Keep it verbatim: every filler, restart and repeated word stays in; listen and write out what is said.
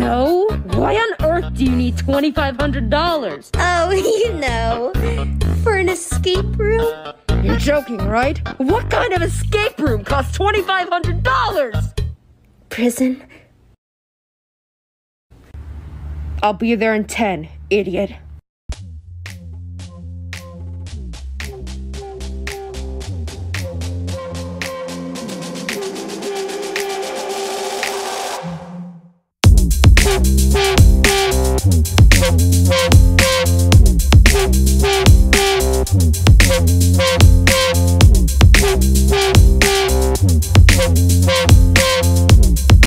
No? Why on earth do you need twenty-five hundred dollars? Oh, you know, for an escape room? You're joking, right? What kind of escape room costs twenty-five hundred dollars? Prison? I'll be there in ten, idiot.